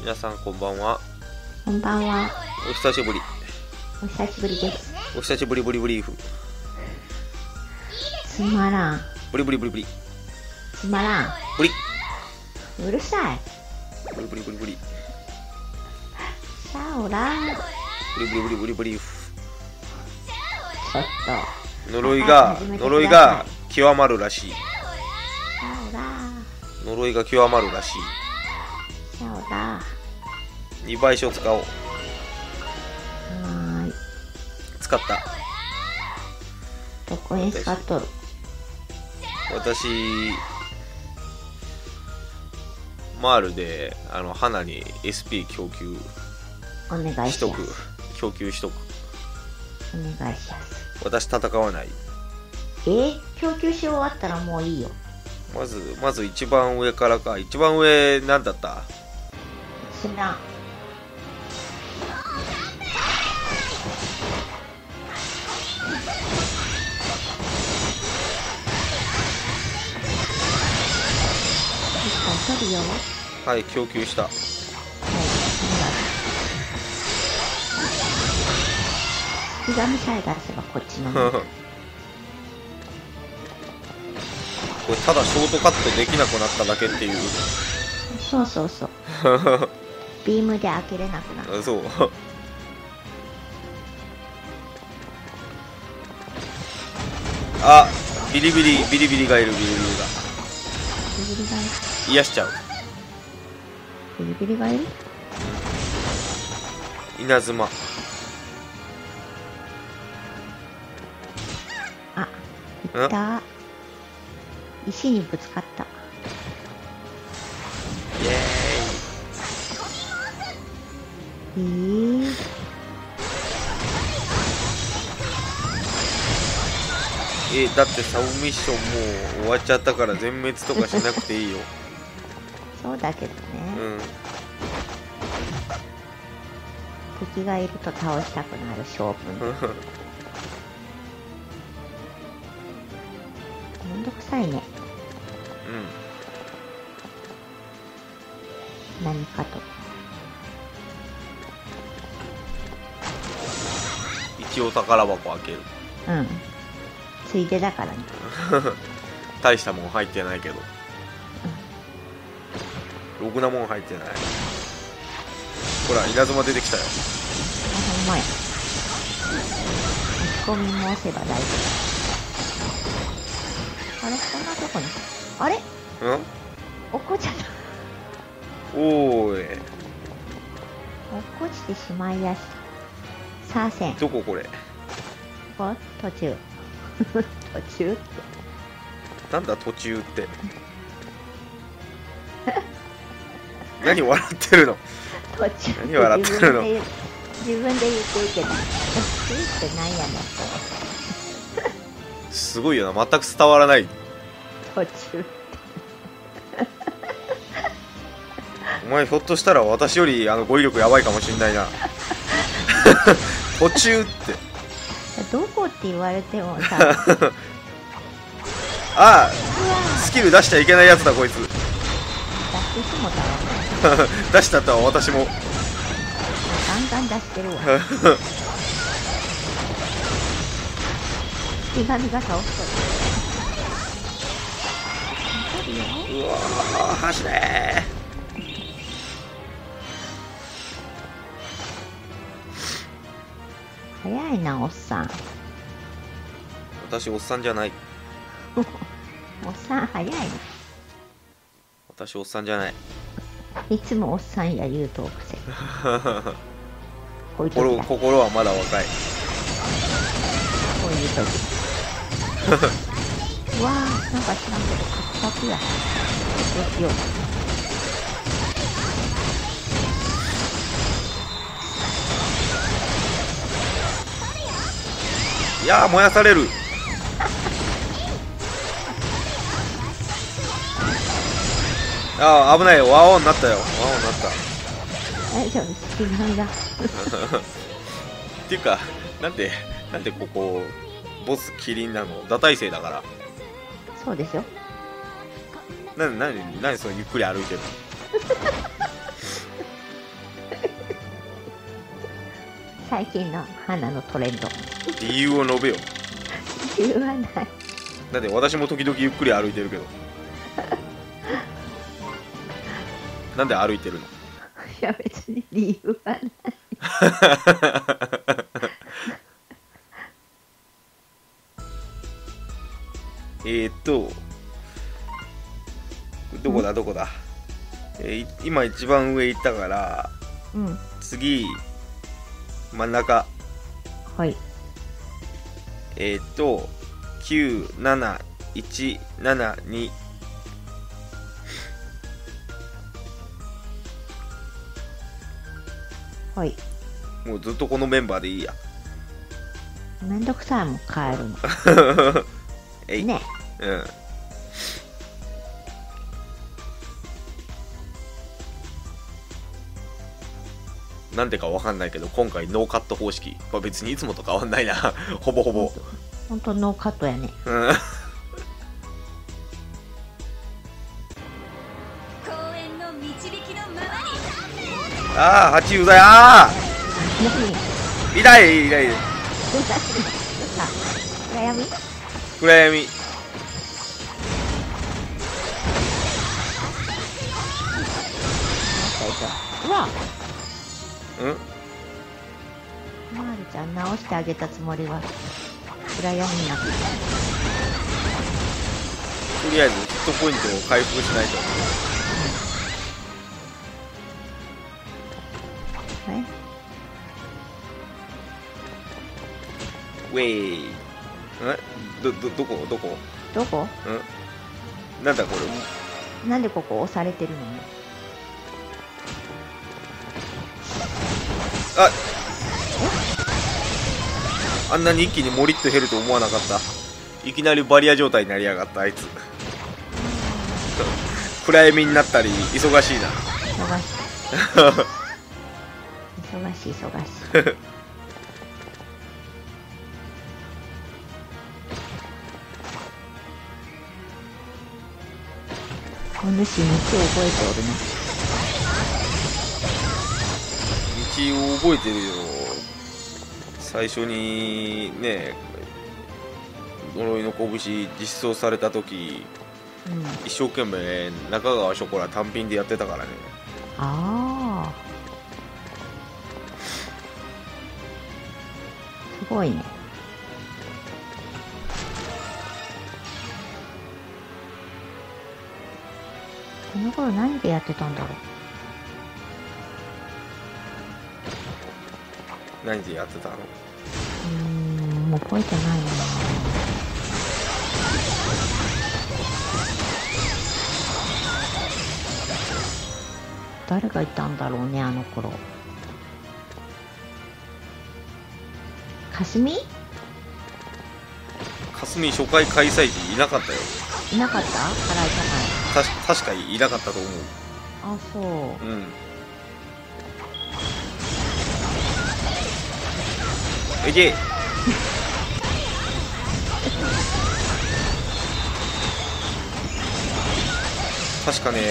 皆さんこんばんは。 こんばんは。 お久しぶり。 お久しぶりです。 お久しぶりブリブリーフ。 つまらん。 ブリブリブリブリ。 つまらん。 ブリ。 うるさい。 ブリブリブリブリ。 シャオラー。 ブリブリブリブリブリーフ。 ちょっと。 呪いが極まるらしい。 シャオラー。 呪いが極まるらしい。 シャオラー。 2倍書使おう。 はーい。 使った。 どこに使っとる？ 私マールで花に SP 供給お願いしとく。 します。 供給しとく。 お願いします。 私戦わない。 供給し終わったらもういいよ。 まず一番上からか。一番上なんだった？ 知らん。取るよ。 はい、供給した。 はい、ひがみさえ出せばこっちのもこれただショートカットできなくなっただけっていう。 そうそうそう。ビームで開けれなくなる。 そう。あ、ビリビリがいる。ビリビリがビリビリがいる。 癒しちゃう。 ビリビリがいる。 稲妻。 あ、いった。石にぶつかった。 イエーイ。だってサブミッションもう終わっちゃったから全滅とかしなくていいよ。 そうだけどね、 うん。 敵がいると倒したくなる勝負でめんどくさいね。 うん。 何かと。 一応宝箱開ける。 うん。ついでだからね。 大したもん入ってないけど。ろくなもん入ってない。ほら、稲妻出てきたよ。 あ、ほんまや。打ち込みも押せば大丈夫。あれ、こんなとこに。あれ、 うん？ 落っこっちゃった。 おーい。 落っこちてしまいやした。さあせん。 どここれ？ こ途中。途中って。 なんだ途中って。何笑ってるの？ 途中。 何笑ってるの？ 自分で言ってるけど。途中ってなんやねん。 すごいよな。全く伝わらない。 途中。 お前ひょっとしたら私より語彙力やばいかもしんないな。途中って。 どこって言われてもさ。 ああ、スキル出しちゃいけないやつだこいつ。 出してしもたわ。 出したとは私も。 ガンガン出してるわ。手紙が倒すと。 うわー、走れー。 早いな、おっさん。 私おっさんじゃない。 おっさん早いな。 私おっさんじゃない。 いつもおっさんや言うとくせ。こういう時だ。 心はまだ若い。 こういう時。うわー、なんか知らんけどカクカクや。どうしよう。 いやー、燃やされる。あー、危ないよ。ワオになったよ。ワオになった。 大丈夫、隙間が。 っていうか、なんでここボスキリンなの？打耐性だから。 そうですよ。 何そのゆっくり歩いてるの？ 最近の花のトレンド。 理由を述べよ。 理由はない。 だって私も時々ゆっくり歩いてるけど。なんで歩いてるの？ いや別に理由はない。 どこだどこだ、今一番上行ったから、 うん。 次真ん中。 はい。 97172。 はい。 もうずっとこのメンバーでいいや。 めんどくさいもん変えるの。 えい。 ね。 うん。なんでかわかんないけど今回ノーカット方式、まあ、別にいつもと変わんないな。ほぼほぼほんとノーカットやね。 うん。ああ、八うざい。ああ痛い痛い。 暗闇。 暗闇。 うわ、 うん。 まるちゃん直してあげたつもりが暗闇になってた。 とりあえずヒットポイントを回復しないと。ウェイ。どこどこ？ なんだこれ。 なんでここ押されてるの？ あんなに一気にモリッと減ると思わなかった。いきなりバリア状態になりやがったあいつ。暗闇になったり忙しいな。 忙しい。お主道を覚えておるね。 道を覚えてるよ。最初にね、呪いの拳実装された時、一生懸命中川ショコラ単品でやってたからね。 ああ、すごいね。この頃何でやってたんだろう。何でやってたの？ もう覚えてないな。誰がいたんだろうね、あの頃。かすみ初回開催時いなかったよ。 いなかった？払いたない。 確かいなかったと思う。 あ、そう。 うん。いけ。確かね、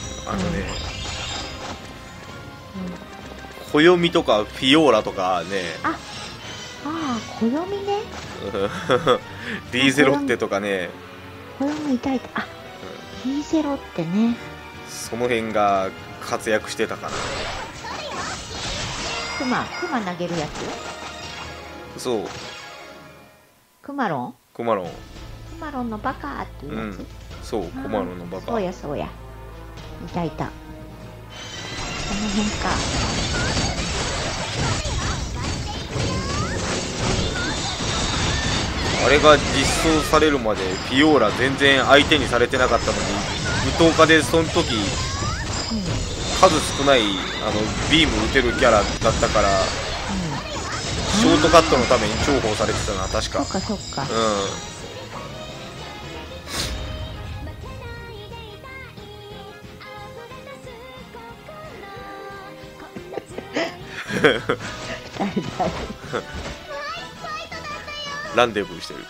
暦とかフィオーラとかね。 ああ、暦ね。 リーゼロッテとかね。 暦いた。あ、リーゼロってね。 その辺が活躍してたかな。 クマ投げるやつ。そう。 クマロンのバカっていうやつ。 そう、コマロンのバカ。 そうや。いた。この辺か。 あれが実装されるまでフィオーラ全然相手にされてなかったのに、武闘家でその時、数少ないビーム打てるキャラだったから、ショートカットのために重宝されてたな、確か。 そっか。 ランデブーしてる。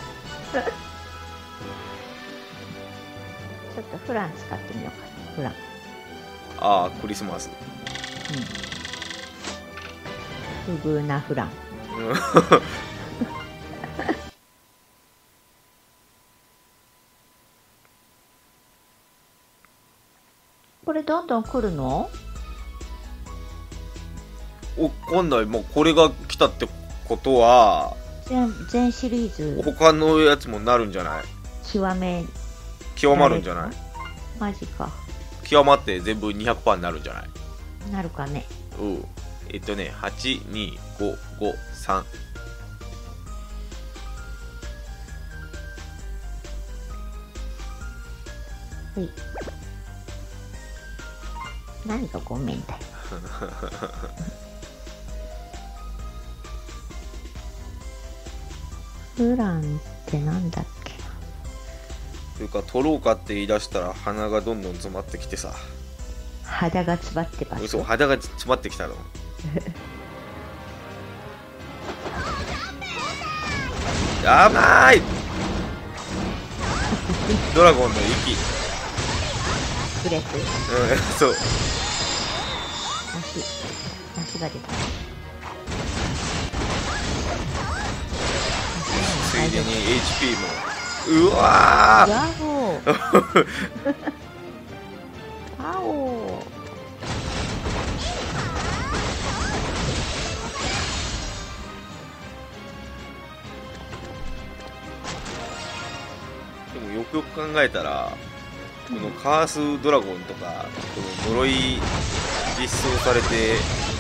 ちょっとフラン使ってみようか。フラン。 ああ、クリスマス。 不遇なフラン。これどんどん来るの？ わかんない。もうこれが来たってことは全シリーズ他のやつもなるんじゃない？ 極まるんじゃない？ マジか。 極まって全部 200% になるんじゃない？ なるかね。 うん。825553。 はい。何がごめんだよ。フランってなんだっけな。 というか取ろうかって言い出したら鼻がどんどん詰まってきてさ。 肌が詰まってます。 嘘、肌が詰まってきたの。やばい。ドラゴンの息。 ブレス。 そう。 足が出た。 ついでに HP も。うわー。 ヤホー。パオー。 でもよくよく考えたら、このカースドラゴンとかこの呪い実装されてね、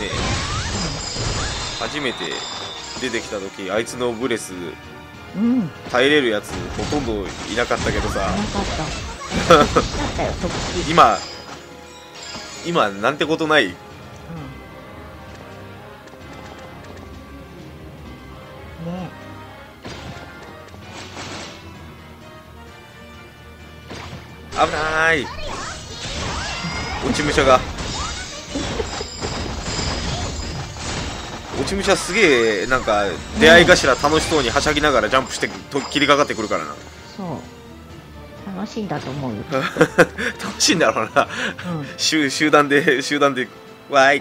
初めて出てきた時あいつのブレス耐えれるやつほとんどいなかったけどさ、今なんてことない。 ね。 危ない。落ち武者が落ち武者すげえなんか出会い頭楽しそうにはしゃぎながらジャンプして切りかかってくるからな。 そう楽しいんだと思うよ。 楽しいんだろうな、集団でわーいって、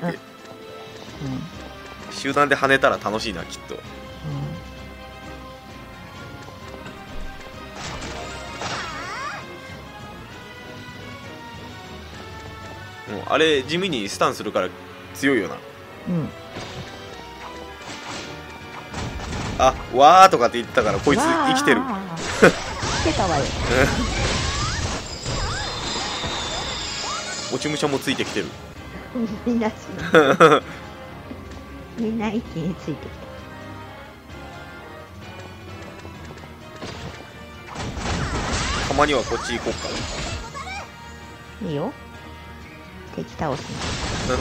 集団で跳ねたら楽しいなきっと。あれ地味にスタンするから強いよな。あ、わーとかって言ってたからこいつ生きてる。 生きてたわよ。 落ち武者もついてきてる。 みんな一気についてきた。 たまにはこっち行こうか。 いいよ。敵倒すの。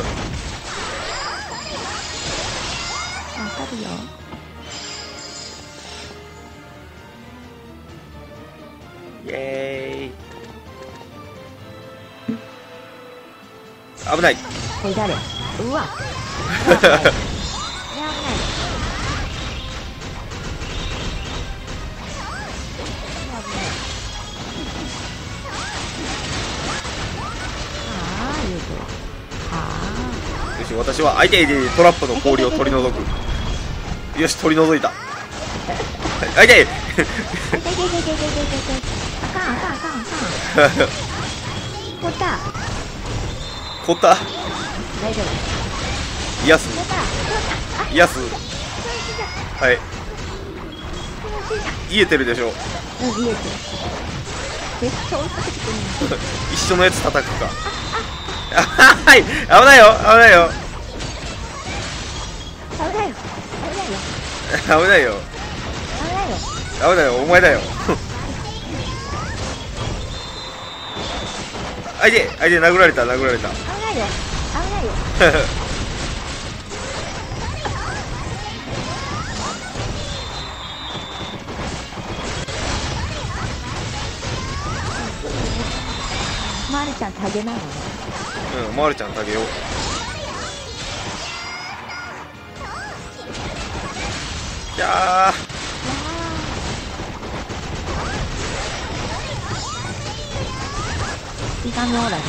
わかるよ。 イエーイ。危ない。 これ誰？うわ。 よし、私は相手でトラップの氷を取り除く。よし、取り除いた。相手。凍った。 大丈夫。 癒す。はい。癒えてるでしょ。 癒えてる。 一緒のやつ叩くか。はい、危ないよ。危ないよ、お前だよ。相手殴られた。 危ないよ。まるちゃんタゲなのね。 まるちゃんタゲよ。いやー。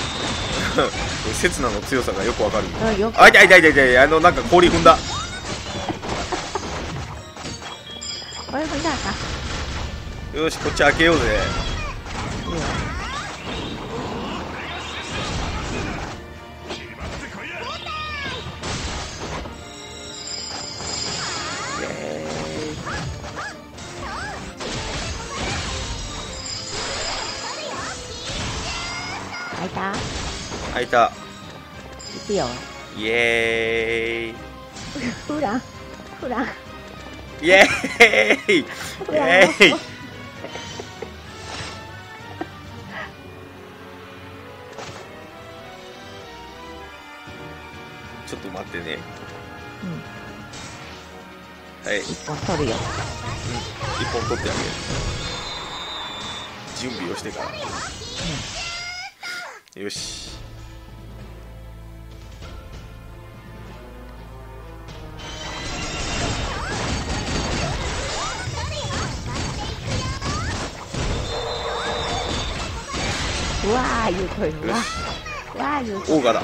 刹那の強さがよくわかる。痛い、なんか氷踏んだ。 これもじゃあか。 よし、こっち開けようぜ。 いいよ。開いた？ 開いた。 行くよ。 イエーイ。 フラン。フラン。 イエーイ。イフラン。 エーイ。ちょっと待ってね。 うん。 はい。 一本取るよ。 一本取ってあげる。準備をしてから。よし。 うわー言うとるの。わー言うとる。 オーガだ。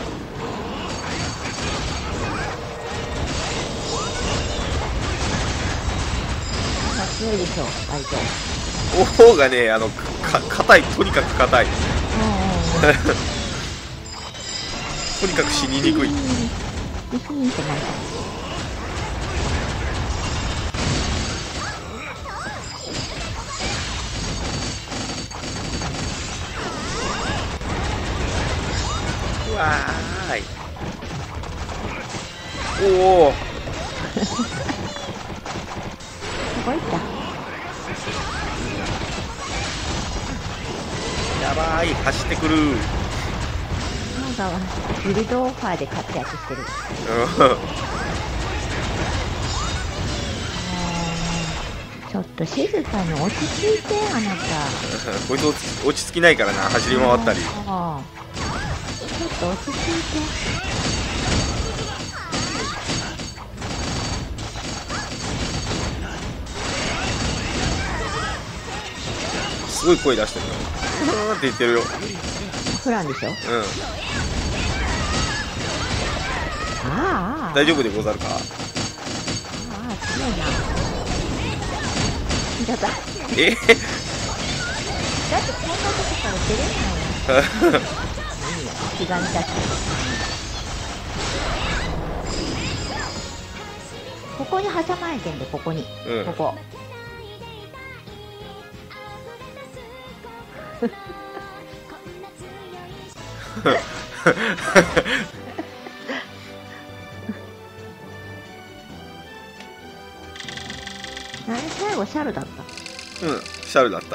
強いでしょ、割と。 オーガね、硬い、とにかく硬い。とにかく死ににくい。 ビキーンってなる。 うわーい。おお。 どこ行った？ やばい、走ってくる。 オーガはギルドオファーで活躍してる。ちょっと静かに落ち着いて、あなた。 こいつ落ち着きないからな、走り回ったり。 ちょっと落ち着いて。 すごい声出してるよ。って言ってるよ。 フランでしょ。ああ。 大丈夫でござるか。 ああ、強いな。だってこんなとこから出れないよ。気が見たし。ここに挟まれてんで、ここに。ここ。あれ最後シャルだった。 シャルだった。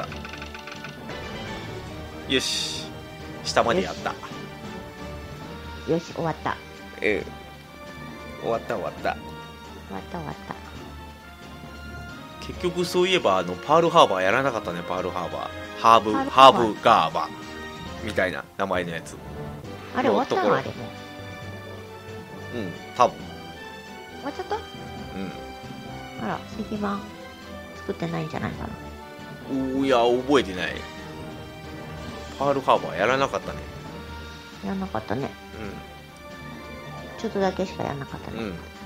よし、下までやった。 よし、終わった。 終わった。 終わった。 結局そういえばパールハーバーやらなかったね。パールハーバー、ハーブガーバーみたいな名前のやつ。 あれ終わったの？あれも。 多分。 終わっちゃった？あら、石板作ってないんじゃないかな。 いや、覚えてない。パールハーバーやらなかったね。 やんなかったね。ちょっとだけしかやんなかったね。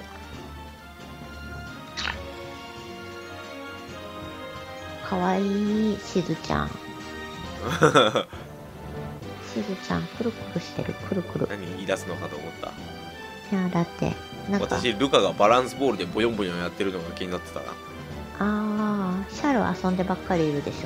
かわいいしずちゃん。しずちゃんくるくるしてる。くるくる。 何言い出すのかと思った。 いや、だってなんか私ルカがバランスボールでボヨンボヨンやってるのが気になってたな。 シャル遊んでばっかりいるでしょ。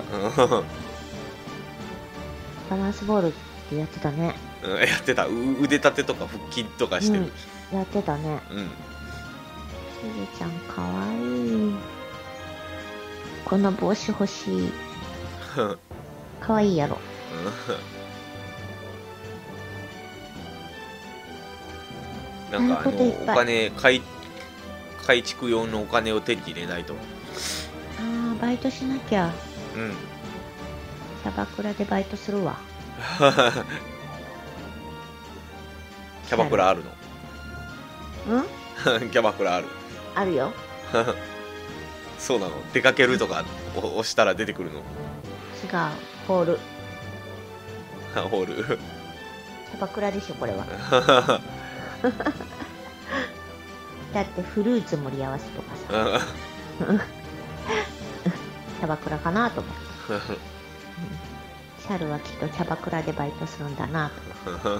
バランスボールってやってたね。 やってた。腕立てとか腹筋とかしてる。 やってたね。しずちゃんかわいい。この帽子欲しい。かわいいやろ。 なんかお金改築用のお金を手に入れないと。 バイトしなきゃ。キャバクラでバイトするわ。 キャバクラあるの？キャバクラある。 あるよ。 そうなの？出かけるとか押したら出てくるの？違う、 ホール。 ホール。 キャバクラでしょこれは。だってフルーツ盛り合わせとかさ。 ャバクラかなと思って。シャルはきっとキャバクラでバイトするんだなと。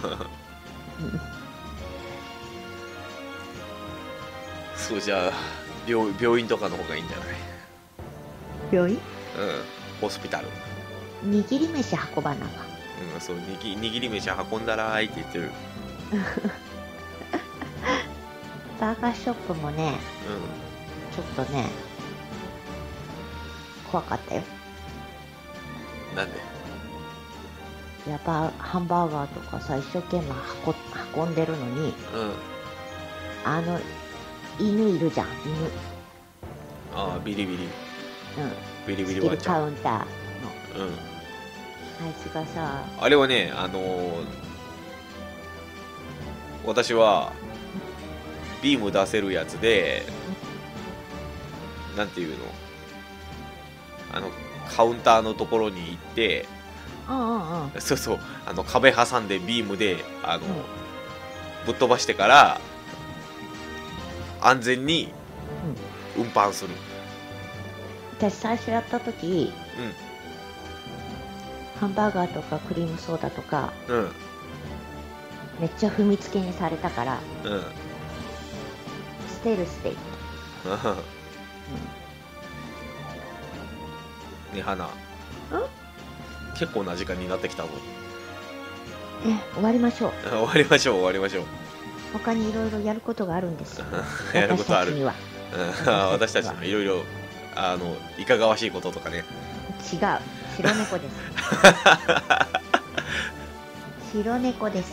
そう、じゃあ病院とかの方がいいんじゃない？ 病院？ うん、ホスピタル。 握り飯運ばなが。 うん、そう、握り飯運んだらーいって言ってる。 バーガーショップもね、ちょっとね、怖かったよ。 なんで？ やっぱハンバーガーとかさ、一生懸命運んでるのに、犬いるじゃん、犬。 ああ、ビリビリ。ビリビリスキルワンちゃん。 カウンターの。あうん。 いつがさ、 あれはね、私はビーム出せるやつで、なんていうの、カウンターのところに行って、そうそう、壁挟んでビームでぶっ飛ばしてから安全に運搬する。 私最初やった時、ハンバーガーとかクリームソーダとか、めっちゃ踏みつけにされたから、ステルスで行った。 ね、花。結構な時間になってきたぞ。 終わりましょう。 終わりましょう、終わりましょう。 他にいろいろやることがあるんです。 やることある。私たちににはいろいろいかがわしいこととかね。 違う、白猫です。白猫です。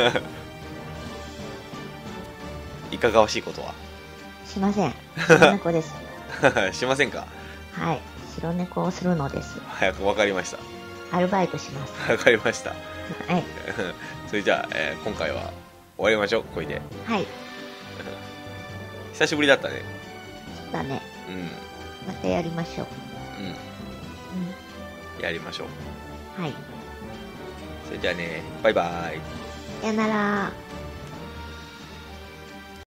いかがわしいことはしません。白猫です。 しませんか？ はい、白猫をするのです。 早くわかりました。 アルバイトします。 わかりました。 はい。 それじゃあ、今回は終わりましょう、これで。 はい。 久しぶりだったね。 そうだね。またやりましょう。 やりましょう。 はい。 それじゃあね、バイバイ。 さよなら。